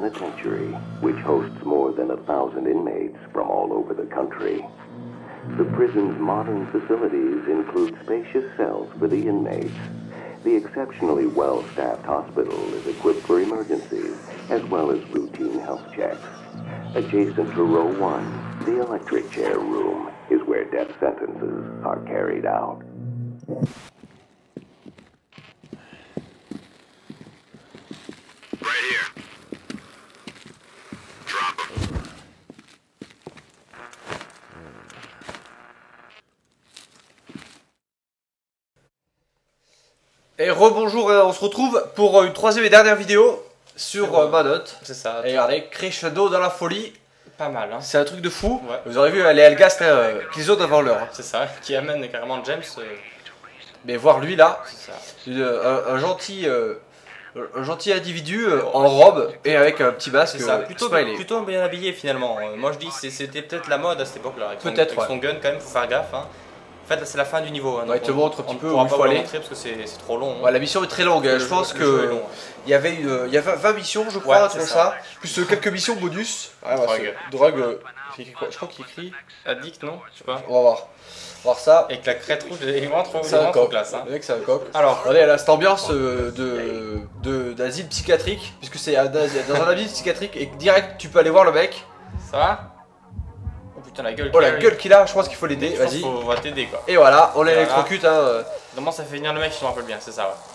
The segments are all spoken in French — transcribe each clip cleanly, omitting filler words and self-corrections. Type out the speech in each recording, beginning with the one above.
Penitentiary, which hosts more than 1,000 inmates from all over the country. The prison's modern facilities include spacious cells for the inmates. The exceptionally well-staffed hospital is equipped for emergencies, as well as routine health checks. Adjacent to row 1, the electric chair room is where death sentences are carried out. Right here. Drop him. Et rebonjour, on se retrouve pour une troisième et dernière vidéo sur Manhunt. C'est ça. Et regardez, crescendo dans la folie. Pas mal, hein. C'est un truc de fou. Ouais. Vous aurez vu les Helghast qu'ils ont devant l'heure. C'est ça, qui amène carrément James. Mais voir lui là, C'est ça. un gentil individu en robe et avec un petit masque. C'est ça, plutôt smiley. bien habillé finalement. Moi je dis c'était peut-être la mode à cette époque-là. Peut-être, avec son gun quand même, faut faire gaffe. Hein. En fait là c'est la fin du niveau. Hein, Ouais, il te montre un petit peu où on il pourra faut pas vous aller. montrer parce que c'est trop long. Hein. Ouais, la mission est très longue. Je pense le jeu est que long, il y avait 20 missions, je crois, Ouais, un truc c'est comme ça. Plus quelques missions bonus. Ouais, drogue. C'est écrit quoi? Je crois qu'il écrit. Addict, non? Je sais pas. On va voir. Voir ça. Avec la crête rouge, il est vraiment C'est un trop coq. classe. Hein. Le mec, c'est un coq. Alors, Regardez, elle a cette ambiance d'asile psychiatrique, puisque c'est dans un asile psychiatrique et direct tu peux aller voir le mec. ça va? Oh putain, la gueule. Oh la gueule qu'il a, je pense qu'il faut l'aider, Je pense vas-y. qu'on va t'aider quoi. Et voilà, on Voilà. l'électrocute. Hein. Normalement ça fait venir le mec si je me rappelle bien, c'est ça ouais.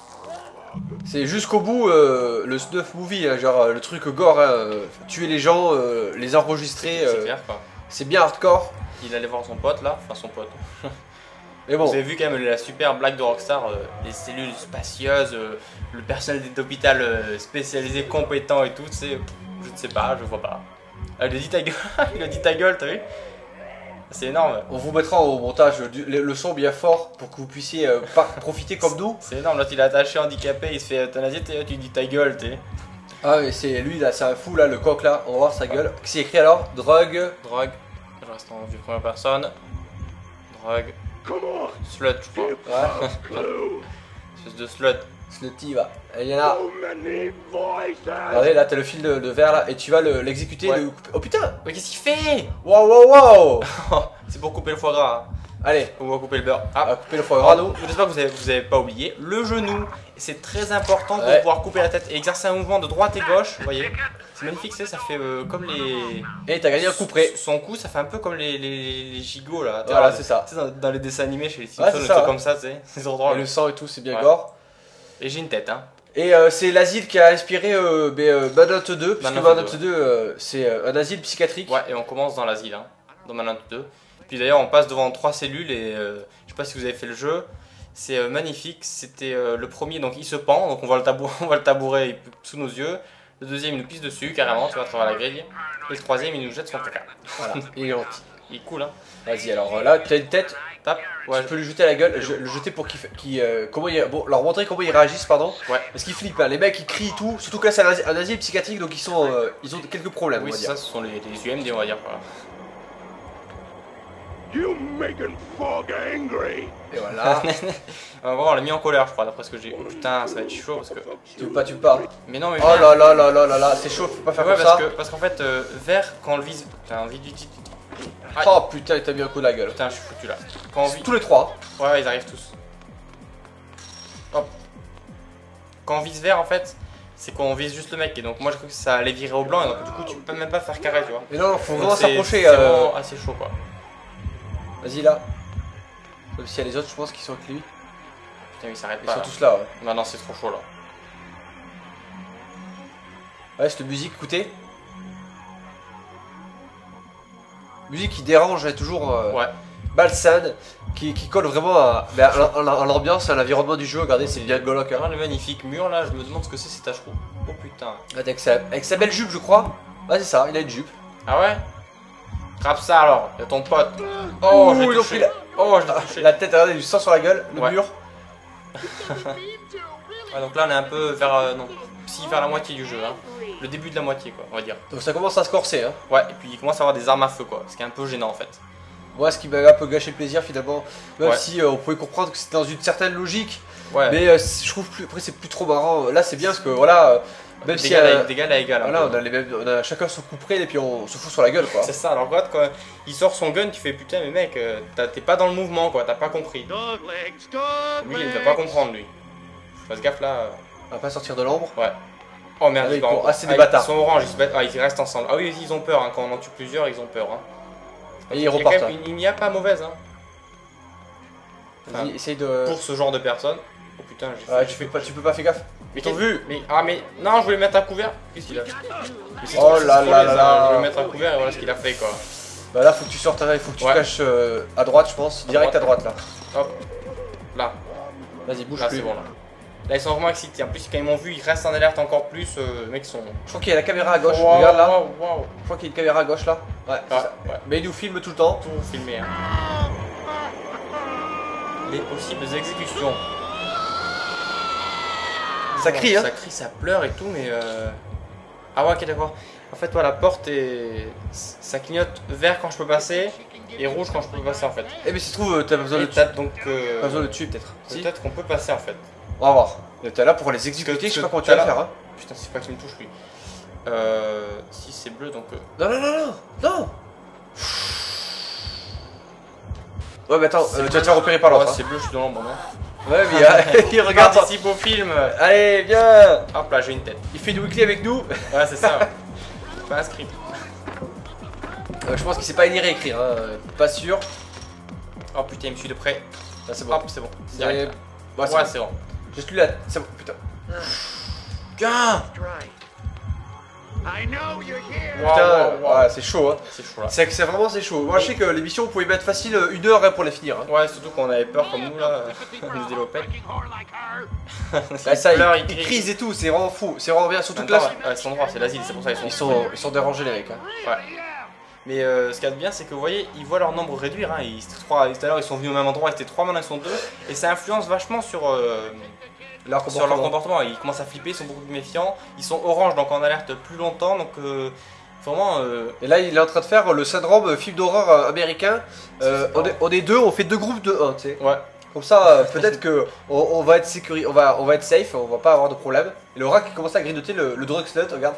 C'est jusqu'au bout le snuff movie, hein, genre le truc gore, hein, tuer les gens, les enregistrer. C'est clair quoi. C'est bien hardcore. Il allait voir son pote là, enfin son pote. Mais bon, Vous avez vu quand même la super blague de Rockstar, les cellules spacieuses, le personnel d'hôpital spécialisé, compétent et tout, c'est, je ne sais pas, je vois pas. Ah, il a dit ta gueule, il a dit ta gueule, t'as vu? C'est énorme. on vous mettra au montage le son bien fort pour que vous puissiez profiter comme nous. C'est énorme, l'autre il est attaché, handicapé, il se fait euthanasier, tu dis ta gueule, t'es. Ah mais c'est lui là, c'est un fou là, le coq là, on va voir sa gueule. Qu'est-ce qu'il écrit alors? Drogue. Drogue, je reste en vue première personne. Drogue, slut, je crois. Ouais. Espèce de slut. Slutty va. Et il y en a. Regardez là, t'as le fil de verre là et tu vas l'exécuter. Ouais. Oh putain! Mais qu'est-ce qu'il fait? Wow wow wow! C'est pour couper le foie gras. Hein. Allez, On va couper le beurre. on va couper le foie gras nous. J'espère que vous avez pas oublié le genou. C'est très important pour Ouais. pouvoir couper la tête et exercer un mouvement de droite et gauche. Vous voyez, c'est magnifique, ça fait comme les. Et t'as gagné un coup près. Son cou, ça fait un peu comme les gigots là. Voilà, c'est ça. Tu sais, dans les dessins animés chez les Ouais, Simpsons, c'est des ça, trucs ouais. comme ça, tu sais. C'est trop Et drôle. le sang et tout, c'est bien Ouais. gore. Et j'ai une tête, hein. Et c'est l'asile qui a inspiré Manhunt 2, puisque Manhunt Manhunt 2 c'est un asile psychiatrique. Ouais, et on commence dans l'asile, hein, dans Manhunt 2. Puis d'ailleurs, on passe devant 3 cellules et je sais pas si vous avez fait le jeu. C'est magnifique. C'était le premier, donc il se pend, donc on va le tabourer sous nos yeux. Le deuxième, il nous pisse dessus carrément, tu vois, à travers la grille. Et le troisième, il nous jette son caca. Voilà, il est gentil. Il est cool, hein. Vas-y, alors là, t'as une tête, Tape. Ouais, tu peux lui jeter à la gueule, le jeter pour comment bon, leur montrer comment ils réagissent, pardon. ouais. Parce qu'ils flippent, hein. Les mecs ils crient et tout, surtout que là c'est un asile psychiatrique donc ils ont quelques problèmes, Oui, on va c'est dire. ça, ce sont les UMD, on va dire. Voilà. You making Fog angry. Et voilà, On va voir, on l'a mis en colère, je crois, d'après ce que j'ai. Oh, putain, ça va être chaud parce que. tu veux pas. Mais non, mais. Oh là là là là là là, c'est chaud, faut pas faire Ouais, comme ça. parce qu'en fait, vert, quand on le vise. Putain, vite. Aïe. Oh putain, il t'a mis un coup de la gueule. Putain, je suis foutu là. Quand on vise. Tous les trois. Ouais, ils arrivent tous. Hop. Quand on vise vert, en fait, c'est qu'on vise juste le mec. Et donc, moi, je crois que ça allait virer au blanc. Et donc, du coup, tu peux même pas faire carré, tu vois. Mais non, faut Donc, vraiment c'est s'approcher. vraiment assez chaud, quoi. Vas-y là. Même s'il y a les autres, je pense qu'ils sont avec lui. Putain, ils s'arrêtent Ils pas. sont Là. tous là, ouais. Maintenant, c'est trop chaud là. Ouais, cette musique, écoutez. Musique qui dérange, est toujours Ouais. malsaine, qui colle vraiment à l'ambiance, à l'environnement du jeu. Regardez, c'est bien glauque. Hein. Regarde le magnifique mur là, je me demande ce que c'est ces taches rouges. Oh putain. Avec sa belle jupe, je crois. Ouais, c'est ça, il a une jupe. Ah ouais? Trappe ça alors, y'a ton pote. Oh, je Ouh, l'ai ils ont touché. pris la... Oh, je l'ai touché. La tête, regardez, du sang sur la gueule, le Ouais. mur. Ouais, donc là on est un peu vers, non, si vers la moitié du jeu, hein. Le début de la moitié quoi, on va dire. Donc ça commence à se corser. Hein. Ouais, et puis il commence à avoir des armes à feu quoi, ce qui est un peu gênant en fait. Moi, ce qui m'a un peu gâché le plaisir finalement, même Ouais. si on pouvait comprendre que c'était dans une certaine logique, Ouais. mais je trouve plus, après c'est plus trop marrant. Là, c'est bien parce que voilà, Même si d'égal à égal. voilà, on a chacun son coup près et puis on se fout sur la gueule quoi. C'est ça, alors regarde quand il sort son gun, tu fais putain mais mec, t'es pas dans le mouvement quoi, t'as pas compris. Lui il ne va pas comprendre lui. Fasse gaffe là. On va pas sortir de l'ombre. Ouais. Oh merde, Allez, par contre. c'est des bâtards. Ils sont oranges, ils restent ensemble. Ah oui, ils ont peur, hein. Quand on en tue plusieurs, ils ont peur. Hein. Et ils repartent. Il n'y a pas mauvaise. Hein. Vas-y, essaye de. Pour ce genre de personnes. Oh putain, j'ai fait. Ouais, tu peux pas faire gaffe. Mais t'as vu? Mais non, je voulais mettre à couvert. Qu'est-ce qu'il a fait? Oh là là là là. Je voulais mettre à couvert et voilà ce qu'il a fait quoi. Bah là, faut que tu sortes, il faut que tu te caches à droite, je pense. Direct à droite là. Hop. Là. Vas-y, bouge Là, plus. c'est bon là. Là, ils sont vraiment excités. En plus, quand ils m'ont vu, ils restent en alerte encore plus. Les mecs sont. Je crois qu'il y a la caméra à gauche. Wow, Regarde là. wow, wow. Je crois qu'il y a une caméra à gauche là. Ouais, c'est ça. Ouais. Mais il nous filme tout le temps. Tout filmé. Hein. Les possibles exécutions. Ça crie, hein. Ça crie, ça pleure et tout, mais. Ah ouais, ok, d'accord. En fait, toi, la porte est. Ça clignote vert quand je peux passer et rouge quand je peux passer en fait. Eh mais si tu trouves, t'as besoin de donc. pas besoin de tuer peut-être. Si. Peut-être qu'on peut passer en fait. On va voir. T'es là pour les exécuter, je sais pas comment tu vas le faire. Hein. Putain, c'est pas qu'il me touche lui. Si c'est bleu donc. Non, non, non, non, non. Ouais, mais attends, tu vas te faire repérer par l'autre. Ouais, c'est bleu, je suis dans l'ombre, non? Ouais, mais il regarde. Participe au film. Allez, viens. Hop là, j'ai une tête. Il fait du weekly avec nous. Ouais, c'est ça. Pas un script. Je pense qu'il sait pas lire et écrire, hein. Pas sûr. Oh putain, il me suit de près. Là, c'est bon. Hop, c'est bon. Ouais, Ouais, c'est bon. Juste lui là, c'est bon, putain. Putain. Putain, ouais, c'est chaud, hein. C'est chaud là. C'est vraiment c'est chaud. Moi, je sais que l'émission, on pouvait mettre facile 1 heure hein, pour les finir. Hein. Ouais, surtout qu'on avait peur comme nous là. On nous délopait. Là, ça, il ils crisent et tout, c'est vraiment fou. C'est vraiment bien, surtout que là. Ouais, c'est l'endroit, c'est l'asile, c'est pour ça ils sont dérangés les mecs. Hein. Ouais. Mais ce qu'il y a de bien, c'est que vous voyez, ils voient leur nombre réduire. Hein. Tout à l'heure, ils sont venus au même endroit, ils étaient 3, maintenant ils sont 2. Et ça influence vachement sur leur comportement. Ils commencent à flipper, ils sont beaucoup plus méfiants. Ils sont orange, donc en alerte plus longtemps. Donc vraiment. Et là, il est en train de faire le syndrome film d'horreur américain. On est 2, on fait 2 groupes de 1, tu sais. Ouais. Comme ça, peut-être que on va être sécurisé, on va être safe, on va pas avoir de problème. Et le rat qui commence à grignoter le drug slut, regarde.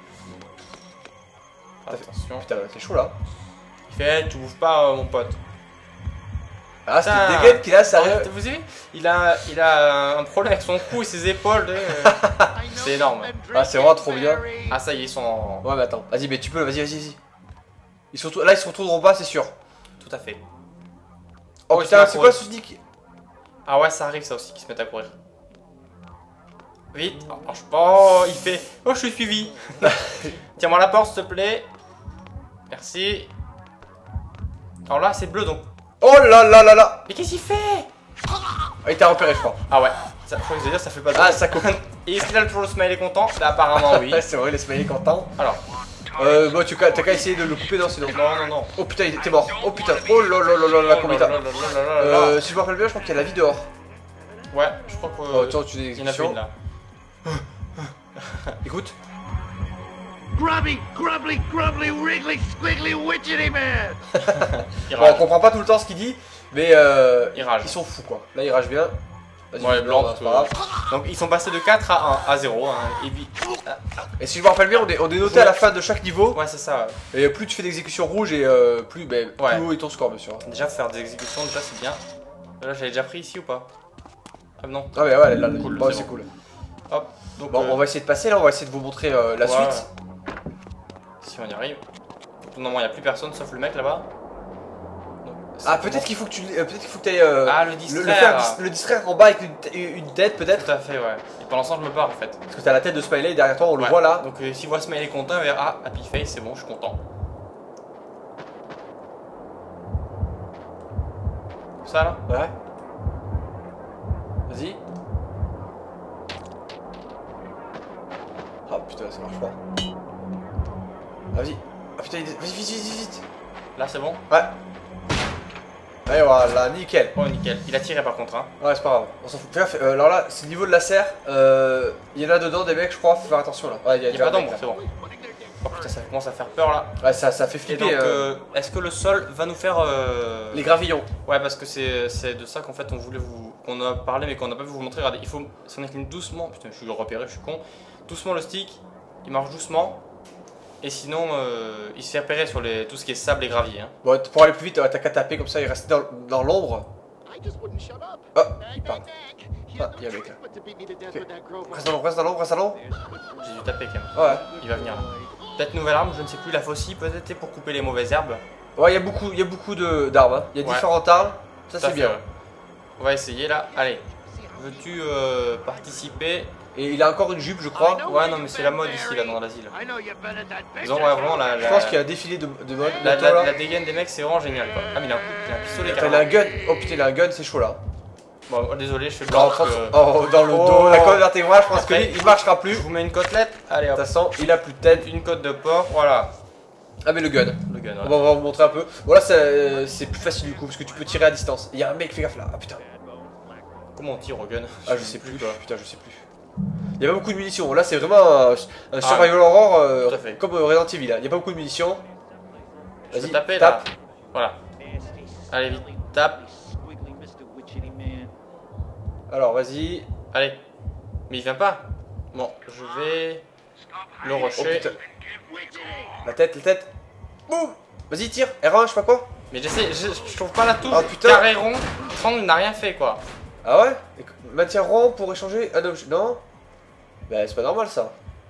Attention. Putain, c'est chaud là. Il fait, tu bouges pas, mon pote. Ah, c'est une dégaine qu'il a, ça. Vous avez vu, il a un problème avec son cou et ses épaules. C'est énorme. Ah, c'est vraiment trop bien. Ah, ça y est, ils sont en. Ouais, mais attends, vas-y, mais tu peux, vas-y. Là, ils se retourneront pas, c'est sûr. Tout à fait. Oh putain, c'est quoi ce sneak? Ah ouais, ça arrive ça aussi, qu'ils se mettent à courir. Vite. Oh, il fait. Oh, je suis suivi. Tiens-moi la porte, s'il te plaît. Merci. Alors là, c'est bleu donc. Oh là là là là. Mais qu'est-ce qu'il fait? Ah, il t'a repéré, je crois. Ah ouais. Ça, je crois que je veux dire, ça fait pas de. Ah, ça coupe. Et est-ce qu'il a toujours le smiley content? Là, apparemment, oui. C'est vrai, les smileys contents. Alors. Bon, t'as qu'à essayer de le couper, non, sinon. Non. Oh putain, il était mort. Oh putain. Oh là là là là là, combien t'as. Si je me rappelle bien, je crois qu'il y a la vie dehors. Ouais, je crois que. Oh, attends, tu dis il y en a plus une là. Écoute. Grubby, grubbly, grubbly, wriggly, squiggly, witchetty man! Bon, on comprend pas tout le temps ce qu'il dit, mais il rage. Ils sont fous quoi. Là, il rage bien. Ouais, blanc, c'est pas grave. Donc, ils sont passés de 4 à 0. Hein, et puis. Et si je me rappelle bien, on est noté à la fin de chaque niveau. Ouais, c'est ça. Ouais. Et plus tu fais d'exécutions rouges et plus haut est ton score, bien sûr. Déjà, faire des exécutions, déjà, c'est bien. Là, j'avais déjà pris ici ou pas? Ah, non. Ah, mais ouais, là, cool, bon, c'est cool. Hop. Donc, bon, on va essayer de passer là, on va essayer de vous montrer la suite. Si on y arrive. Normalement, il n'y a plus personne sauf le mec là-bas. Ah, peut-être qu'il faut que tu ailles le distraire. le distraire en bas avec une tête, peut-être. Tout à fait, ouais. Et pendant ce temps, je me barre en fait. Parce que t'as la tête de Smiley derrière toi, on le voit là. Donc, s'il voit Smiley content, il va dire ah, Happy Face, c'est bon, je suis content. Ça là? Ouais. Vas-y. Ah putain, ça marche pas. Ah, vas-y. Ah putain, vas-y, vite. Là, c'est bon? Ouais. Allez, voilà, nickel. Oh, nickel. Il a tiré par contre, hein. Ouais, c'est pas grave. On s'en fout. Fais gaffe, alors là, c'est le niveau de la serre. Il y en a dedans des mecs, je crois. Faut faire attention là. Ouais, il y a pas d'ombre, c'est bon. Oh putain, ça commence à faire peur là. Ouais, ça fait flipper. Et donc, est-ce que le sol va nous faire. Les gravillons. Ouais, parce que c'est de ça qu'en fait on voulait qu'on a parlé mais qu'on n'a pas pu vous montrer. Regardez, il faut s'en incliner doucement. Putain, je suis repéré, je suis con. doucement le stick, il marche doucement. Et sinon, il se fait repérer sur tout ce qui est sable et gravier. Hein. Bon, pour aller plus vite, t'as qu'à taper comme ça, il reste dans l'ombre. Oh, il part. Ah, il y a un mec là. Okay. Reste dans l'ombre, reste dans l'ombre, reste dans l'ombre. J'ai dû taper quand même. Ouais. Il va venir là. Peut-être nouvelle arme, je ne sais plus, la faucille peut-être pour couper les mauvaises herbes. Ouais, il y a beaucoup d'armes. Hein. Il y a différentes armes, ça c'est bien. Ouais. On va essayer là. Allez, veux-tu participer? Et il a encore une jupe, je crois. Ouais, non, mais c'est la mode ici, là, dans l'asile. Ils ont vraiment la. Je pense qu'il y a un défilé de mode. La dégaine des mecs, c'est vraiment génial quoi. Ah, mais il a un pistolet. Attends, il a un gun. Oh putain, il a un gun, c'est chaud là. Bon, désolé, je fais Dans, blanc. dans le dos, la colonne vertébrale, je pense que lui, il marchera plus. Je vous mets une côtelette. Allez, De hop. toute façon, il a plus de tête. Une côte de porc, voilà. Ah, mais le gun. Le gun, On va vous montrer un peu. Voilà, c'est plus facile du coup, parce que tu peux tirer à distance. Il y a un mec, fais gaffe là. Ah putain. Comment on tire au gun? Ah, je sais plus. Putain, je sais plus. Il n'y a pas beaucoup de munitions. Là, c'est vraiment un survival horror comme Resident Evil. Il n'y a pas beaucoup de munitions. Vas-y, tape. Là. Voilà. Allez, vite, tape. Alors, vas-y. Allez. Mais il vient pas. Bon, je vais le Oh rusher. putain. La tête. Boum. Vas-y, tire. R1, je sais pas quoi. Mais j'essaie, je trouve pas la touche. Oh, putain. Carré rond. Triangle n'a rien fait quoi. Ah ouais? Maintien rond pour échanger. Ah non, non. Bah, c'est pas normal ça.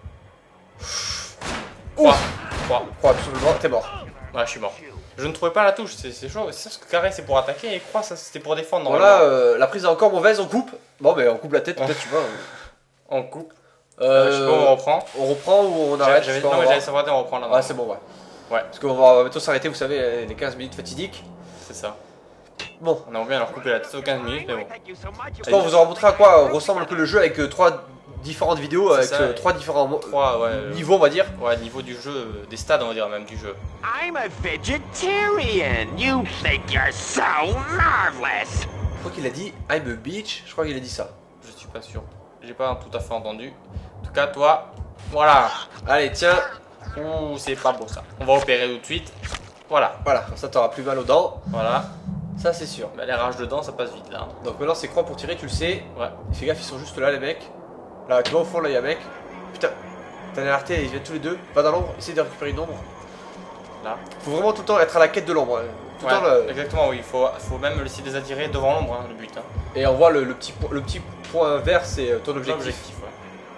3. Croix, absolument, t'es mort. Ouais, je suis mort. Je ne trouvais pas la touche, c'est chaud. C'est parce que carré c'est pour attaquer et croix ça c'était pour défendre. Bon là, la prise est encore mauvaise, on coupe. Bon, mais on coupe la tête, peut-être, tu vois. On coupe. Je sais pas, on reprend. On reprend ou on arrête? Non, mais j'avais savoir on reprend là. Ah, c'est bon, ouais. Ouais. Parce qu'on va bientôt s'arrêter, vous savez, les 15 minutes fatidiques. C'est ça. Bon. On aimerait bien leur couper la tête aux 15 minutes, mais bon. Je pense qu'on vous aura montré à quoi ressemble un peu le jeu avec 3 différentes vidéos, avec ça, 3 différents niveaux, on va dire. Ouais, niveau du jeu, des stades, on va dire même du jeu. I'm a vegetarian. You think you're so marvelous. Je crois qu'il a dit I'm a bitch, je crois qu'il a dit ça. Je suis pas sûr. J'ai pas tout à fait entendu. En tout cas, toi, voilà. Allez, tiens. Ouh, c'est pas beau ça. On va opérer tout de suite. Voilà. Voilà, comme ça t'auras plus mal aux dents. Voilà. Ça, c'est sûr. Bah, les rages dedans, ça passe vite là. Donc maintenant, c'est croix pour tirer, tu le sais. Ouais. Fais gaffe, ils sont juste là, les mecs. Là, tu vois, au fond, là, il y a un mec. Putain, t'as alerté, ils viennent tous les deux. Va dans l'ombre, essaye de récupérer une ombre. Là. Faut vraiment tout le temps être à la quête de l'ombre. Tout le temps, exactement, oui. Faut même essayer de les attirer devant l'ombre, hein, le but. Hein. Et on voit le petit point vert, c'est ton objectif. Ouais.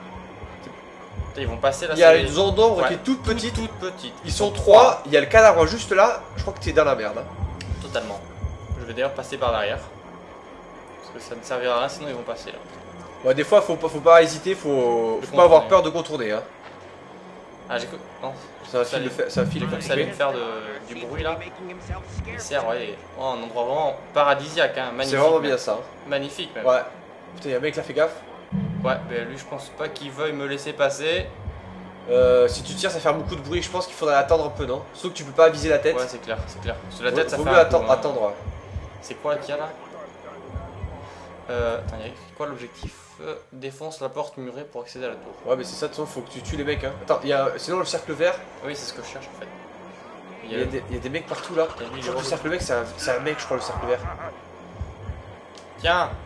Ils vont passer là. Il y a une zone d'ombre qui est toute petite. Ils sont 3. Il y a le cadavre juste là. Je crois que t'es dans la merde. Hein. Totalement. Je vais d'ailleurs passer par derrière. Parce que ça ne servira à rien, sinon ils vont passer là. Ouais, des fois, faut pas hésiter, faut pas avoir peur de contourner. Hein. Ah, j'ai. Non. Ça file comme ça allait me faire du bruit là. Il sert, ouais. Oh, un endroit vraiment paradisiaque, hein. Magnifique. C'est vraiment bien ça. Magnifique même. Ouais. Putain, il y a un mec là, fais gaffe. Ouais, mais lui, je pense pas qu'il veuille me laisser passer. Si tu tires, ça fait beaucoup de bruit. Je pense qu'il faudrait attendre un peu, non? Sauf que tu peux pas viser la tête. Ouais, c'est clair, c'est clair. Parce que la tête, ça vaut fait mieux attendre. Ouais. C'est quoi qu'il y a là? Attends, il y a écrit quoi l'objectif? Défonce la porte murée pour accéder à la tour. Ouais, mais c'est ça, de toute façon, faut que tu tues les mecs. Hein. Attends, sinon le cercle vert. Oui, c'est ce que je cherche en fait. Il y a des mecs partout là. Je crois que le cercle mec, c'est un mec, je crois, le cercle vert. Tiens!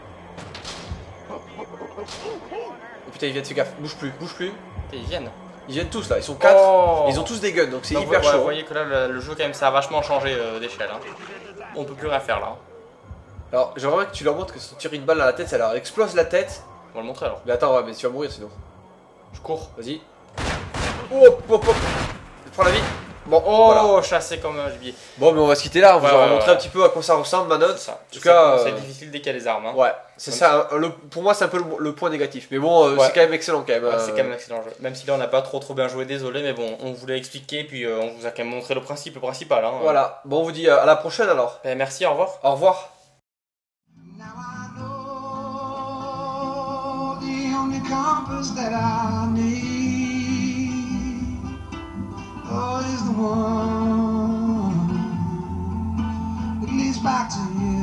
Oh putain, ils viennent, fais gaffe, bouge plus. Ils viennent. Ils viennent tous là, ils sont 4. Oh. Ils ont tous des guns, donc c'est Donc, hyper ouais, chaud. Vous voyez que là, le jeu, quand même, ça a vachement changé d'échelle. Hein. On peut plus rien faire là. Alors, j'aimerais que tu leur montres que si tu tires une balle dans la tête, ça leur explose la tête. On va le montrer alors. Mais attends, ouais, mais tu vas mourir sinon. Je cours. Vas-y. Hop. Prends la vie. Bon, voilà. Chassé comme un gibier. Bon, mais on va se quitter là, on vous aura montré ouais. un petit peu à quoi ça ressemble, Manon. Ça. En tout cas, c'est difficile dès qu'il y a les armes. Hein. Ouais, c'est ça. Pour moi, c'est un peu le point négatif. Mais bon, c'est quand même excellent quand même. Ouais, c'est quand même un excellent jeu. Même si là, on n'a pas trop bien joué, désolé, mais bon, on voulait expliquer, puis on vous a quand même montré le principal. Hein. Voilà. Bon, on vous dit à la prochaine alors. Ben, merci, au revoir. Au revoir. Now I know the only compass that I need is the one that leads back to you.